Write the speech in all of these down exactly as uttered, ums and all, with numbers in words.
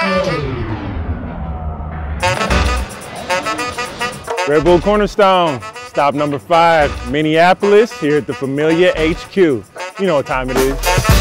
Red Bull Cornerstone, stop number five, Minneapolis, here at the Familia H Q. You know what time it is.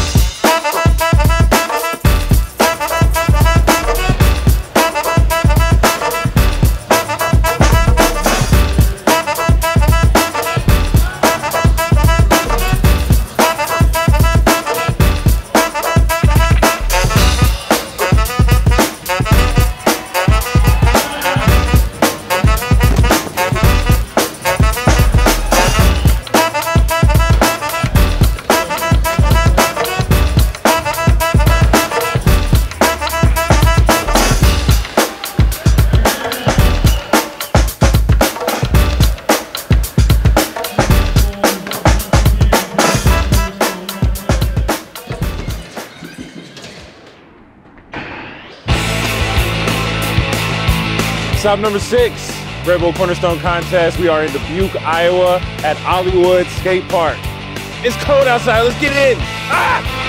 Stop number six, Red Bull Cornerstone contest. We are in Dubuque, Iowa at Hollywood Skate Park. It's cold outside, let's get in. Ah!